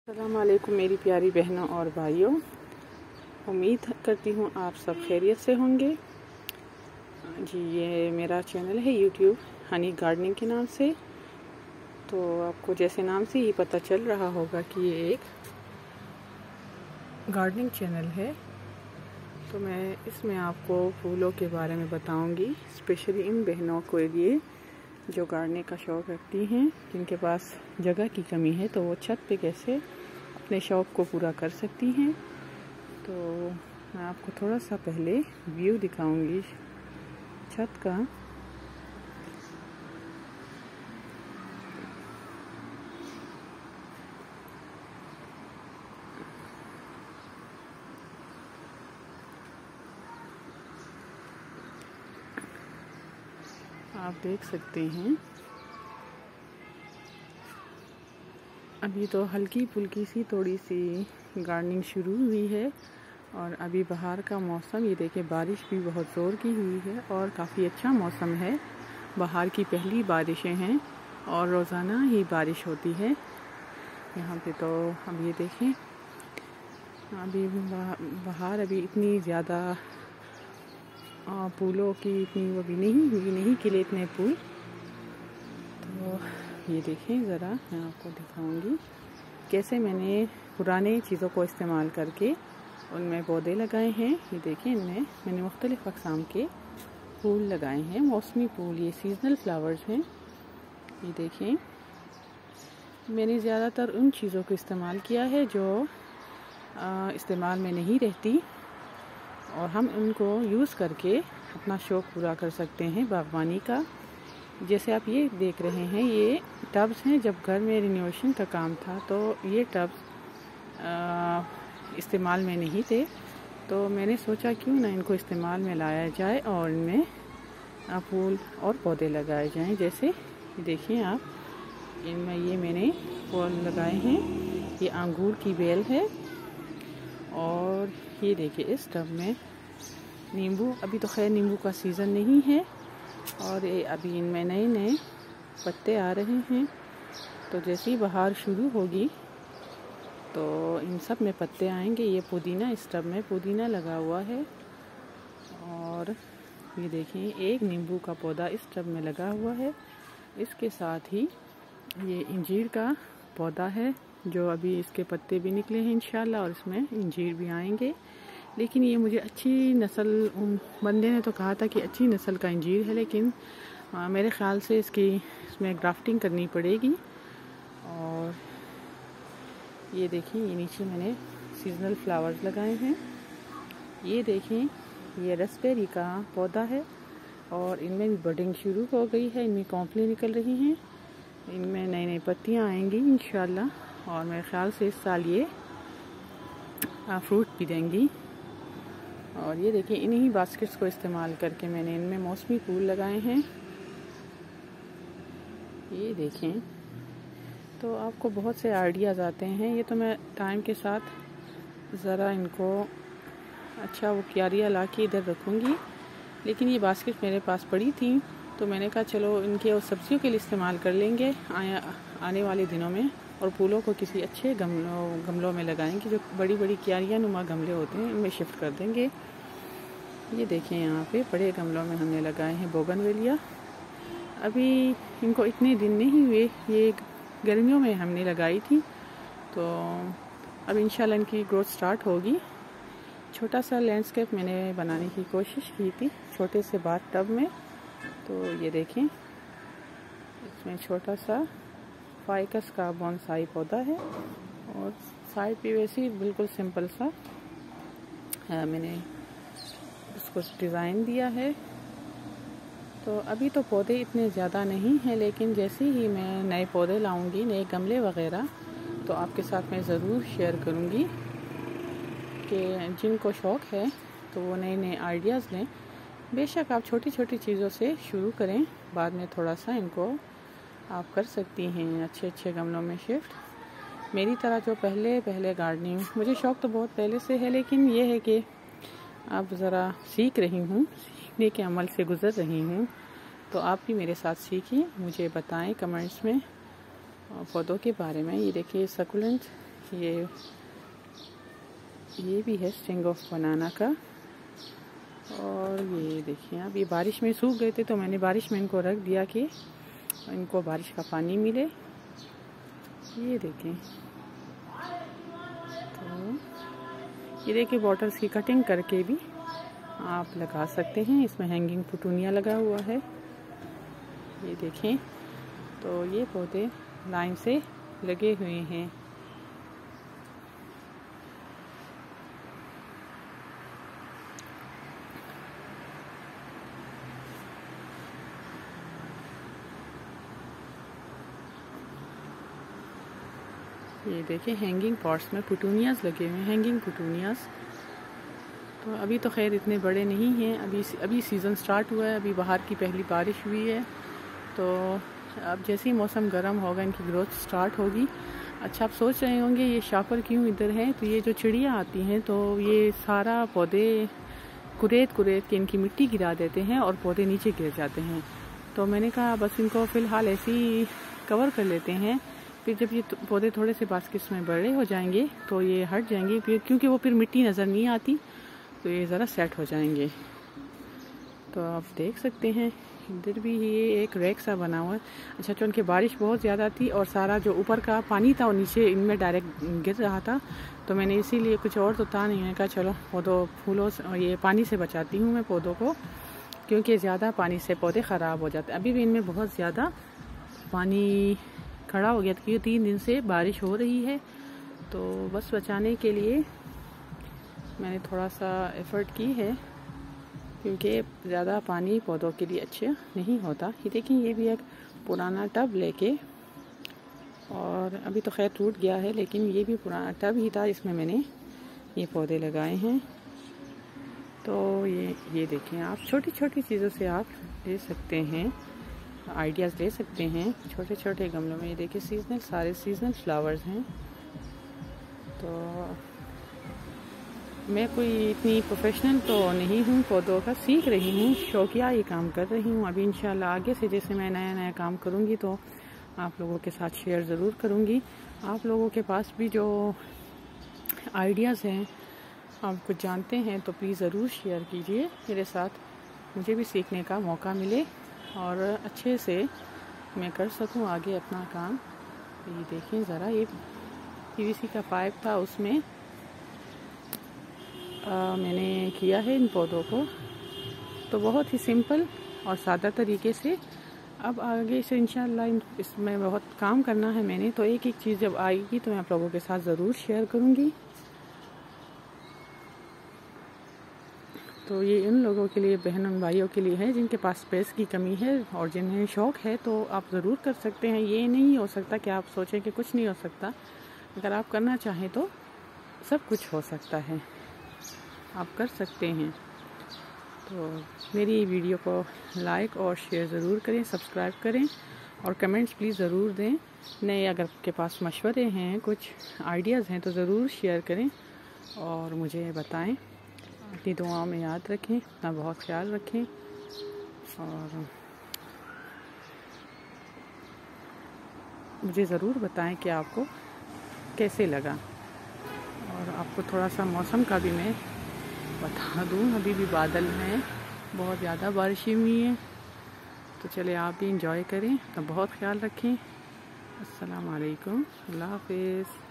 अस्सलाम वालेकुम मेरी प्यारी बहनों और भाइयों, उम्मीद करती हूँ आप सब खैरियत से होंगे। जी, ये मेरा चैनल है यूट्यूब हनी गार्डनिंग के नाम से। तो आपको जैसे नाम से ही पता चल रहा होगा कि ये एक गार्डनिंग चैनल है। तो मैं इसमें आपको फूलों के बारे में बताऊंगी, स्पेशली इन बहनों के लिए जो गार्डनिंग का शौक़ रखती हैं, जिनके पास जगह की कमी है, तो वो छत पे कैसे अपने शौक़ को पूरा कर सकती हैं। तो मैं आपको थोड़ा सा पहले व्यू दिखाऊंगी छत का। आप देख सकते हैं अभी तो हल्की फुल्की सी थोड़ी सी गार्डनिंग शुरू हुई है और अभी बाहर का मौसम, ये देखिए बारिश भी बहुत ज़ोर की हुई है और काफ़ी अच्छा मौसम है। बाहर की पहली बारिशें हैं और रोज़ाना ही बारिश होती है यहाँ पे। तो अब ये देखें अभी बाहर अभी इतनी ज़्यादा फूलों की इतनी वो भी नहीं खिले इतने फूल। तो ये देखें ज़रा, मैं आपको दिखाऊंगी कैसे मैंने पुराने चीज़ों को इस्तेमाल करके उनमें पौधे लगाए हैं। ये देखें, इनमें मैंने मुख्तलिफ़ अक़साम के फूल लगाए हैं, मौसमी फूल, ये सीजनल फ्लावर्स हैं। ये देखें, मैंने ज़्यादातर उन चीज़ों को इस्तेमाल किया है जो इस्तेमाल में नहीं रहती और हम उनको यूज़ करके अपना शौक़ पूरा कर सकते हैं बागवानी का। जैसे आप ये देख रहे हैं, ये टब्स हैं। जब घर में रिनोवेशन का काम था तो ये टब्स इस्तेमाल में नहीं थे, तो मैंने सोचा क्यों ना इनको इस्तेमाल में लाया जाए और इनमें फूल और पौधे लगाए जाएं। जैसे देखिए आप, इनमें ये मैंने फूल लगाए हैं। ये अंगूर की बेल है और ये देखिए इस टब में नींबू, अभी तो खैर नींबू का सीज़न नहीं है और ये अभी इनमें नए नए पत्ते आ रहे हैं। तो जैसे ही बहार शुरू होगी तो इन सब में पत्ते आएंगे। ये पुदीना, इस टब में पुदीना लगा हुआ है और ये देखें एक नींबू का पौधा इस टब में लगा हुआ है। इसके साथ ही ये इंजीर का पौधा है जो अभी इसके पत्ते भी निकले हैं इंशाल्लाह और इसमें इंजीर भी आएंगे। लेकिन ये मुझे अच्छी नस्ल, बंदे ने तो कहा था कि अच्छी नस्ल का इंजीर है, लेकिन मेरे ख़्याल से इसमें ग्राफ्टिंग करनी पड़ेगी। और ये देखें, ये नीचे मैंने सीजनल फ्लावर्स लगाए हैं। ये देखें, ये रसबेरी का पौधा है और इनमें भी बडिंग शुरू हो गई है, इनमें कॉम्पलें निकल रही हैं, इनमें नई नई पत्तियां आएंगी इंशाल्लाह और मेरे ख़्याल से इस साल ये फ्रूट भी देंगी। और ये देखिए, इन्हीं बास्केट्स को इस्तेमाल करके मैंने इनमें मौसमी फूल लगाए हैं। ये देखें, तो आपको बहुत से आइडियाज़ आते हैं। ये तो मैं टाइम के साथ ज़रा इनको अच्छा वो क्यारियाँ ला के इधर रखूँगी, लेकिन ये बास्केट मेरे पास पड़ी थी तो मैंने कहा चलो इनके और सब्जियों के लिए इस्तेमाल कर लेंगे आने वाले दिनों में, और फूलों को किसी अच्छे गमलों में लगाएंगे, जो बड़ी बड़ी क्यारियाँ नुमा गमले होते हैं इनमें शिफ्ट कर देंगे। ये देखें, यहाँ पे बड़े गमलों में हमने लगाए हैं बोगनवेलिया। अभी इनको इतने दिन नहीं हुए, ये गर्मियों में हमने लगाई थी, तो अब इंशाल्लाह इनकी ग्रोथ स्टार्ट होगी। छोटा सा लैंडस्केप मैंने बनाने की कोशिश की थी छोटे से बाथ टब में। तो ये देखें, इसमें छोटा सा फाइकस का बोनसाई पौधा है और साइड पे वैसे ही बिल्कुल सिंपल सा मैंने उसको डिज़ाइन दिया है। तो अभी तो पौधे इतने ज़्यादा नहीं हैं, लेकिन जैसे ही मैं नए पौधे लाऊंगी, नए गमले वगैरह, तो आपके साथ मैं ज़रूर शेयर करूंगी कि जिनको शौक़ है तो वो नए नए आइडियाज़ लें। बेशक आप छोटी छोटी चीज़ों से शुरू करें, बाद में थोड़ा सा इनको आप कर सकती हैं अच्छे अच्छे गमलों में शिफ्ट। मेरी तरह जो पहले गार्डनिंग, मुझे शौक़ तो बहुत पहले से है, लेकिन ये है कि अब ज़रा सीख रही हूँ, सीखने के अमल से गुज़र रही हूँ। तो आप भी मेरे साथ सीखिए, मुझे बताएं कमेंट्स में पौधों के बारे में। ये देखिए सकुलेंट, ये भी है स्टिंग ऑफ बनाना का। और ये देखिए अब ये बारिश में सूख गए थे तो मैंने बारिश में इनको रख दिया कि इनको बारिश का पानी मिले। ये देखें, तो ये देखिए बॉटल्स की कटिंग करके भी आप लगा सकते हैं। इसमें हैंगिंग पुटूनिया लगा हुआ है। ये देखें, तो ये पौधे लाइन से लगे हुए हैं। ये देखिए हैंगिंग पॉट्स में पुटूनियाज लगे हुए हैं, हैंगिंग पुटूनियाज। तो अभी तो खैर इतने बड़े नहीं हैं, अभी सीज़न स्टार्ट हुआ है, अभी बाहर की पहली बारिश हुई है। तो अब जैसे ही मौसम गर्म होगा इनकी ग्रोथ स्टार्ट होगी। अच्छा, आप सोच रहे होंगे ये शापर क्यों इधर है। तो ये जो चिड़िया आती हैं तो ये सारा पौधे कुरेद के इनकी मिट्टी गिरा देते हैं और पौधे नीचे गिर जाते हैं। तो मैंने कहा बस इनको फ़िलहाल ऐसे ही कवर कर लेते हैं, फिर जब ये पौधे थोड़े से बास्केट्स में बड़े हो जाएंगे तो ये हट जाएंगे, फिर क्योंकि वो फिर मिट्टी नज़र नहीं आती तो ये ज़रा सेट हो जाएंगे। तो आप देख सकते हैं इधर भी ये एक रैक सा बना हुआ है। अच्छा, तो उनकी बारिश बहुत ज़्यादा थी और सारा जो ऊपर का पानी था वो नीचे इनमें डायरेक्ट गिर रहा था। तो मैंने इसीलिए कुछ और तो था नहीं, मैंने कहा चलो पौधों फूलों से ये पानी से बचाती हूँ मैं पौधों को, क्योंकि ज़्यादा पानी से पौधे ख़राब हो जाते हैं। अभी भी इनमें बहुत ज़्यादा पानी खड़ा हो गया था क्योंकि 3 दिन से बारिश हो रही है। तो बस बचाने के लिए मैंने थोड़ा सा एफ़र्ट की है, क्योंकि ज़्यादा पानी पौधों के लिए अच्छा नहीं होता। ये देखिए, ये भी एक पुराना टब लेके, और अभी तो खैर टूट गया है, लेकिन ये भी पुराना टब ही था, इसमें मैंने ये पौधे लगाए हैं। तो ये देखें, आप छोटी छोटी चीज़ों से आप ले सकते हैं, आइडियाज़ ले सकते हैं छोटे छोटे गमलों में। ये देखिए सारे सीजनल फ्लावर्स हैं। तो मैं कोई इतनी प्रोफेशनल तो नहीं हूँ, पौधों का सीख रही हूँ, शौकिया ये काम कर रही हूँ। अभी इंशाल्लाह आगे से जैसे मैं नया काम करूँगी तो आप लोगों के साथ शेयर ज़रूर करूँगी। आप लोगों के पास भी जो आइडियाज़ हैं, आप कुछ जानते हैं तो प्लीज़ ज़रूर शेयर कीजिए मेरे साथ, मुझे भी सीखने का मौका मिले और अच्छे से मैं कर सकूं आगे अपना काम। ये देखें ज़रा, ये पीवीसी का पाइप था, उसमें मैंने किया है इन पौधों को, तो बहुत ही सिंपल और सादा तरीके से। अब आगे से इंशाल्लाह इसमें बहुत काम करना है मैंने, तो एक एक चीज़ जब आएगी तो मैं आप लोगों के साथ ज़रूर शेयर करूँगी। तो ये इन लोगों के लिए, बहनों भाइयों के लिए है जिनके पास स्पेस की कमी है और जिन्हें शौक़ है, तो आप ज़रूर कर सकते हैं। ये नहीं हो सकता कि आप सोचें कि कुछ नहीं हो सकता। अगर आप करना चाहें तो सब कुछ हो सकता है, आप कर सकते हैं। तो मेरी वीडियो को लाइक और शेयर ज़रूर करें, सब्सक्राइब करें और कमेंट्स प्लीज़ ज़रूर दें। नए अगर आपके पास मशवरे हैं, कुछ आइडियाज़ हैं तो ज़रूर शेयर करें और मुझे बताएं। अपनी दुआओं में याद रखें, अपना बहुत ख्याल रखें और मुझे ज़रूर बताएं कि आपको कैसे लगा। और आपको थोड़ा सा मौसम का भी मैं बता दूं, अभी भी बादल हैं, बहुत ज़्यादा बारिश हुई है। तो चले आप भी इंजॉय करें, तो बहुत ख्याल रखें। अस्सलाम वालेकुम, अल्लाह हाफ़िज़।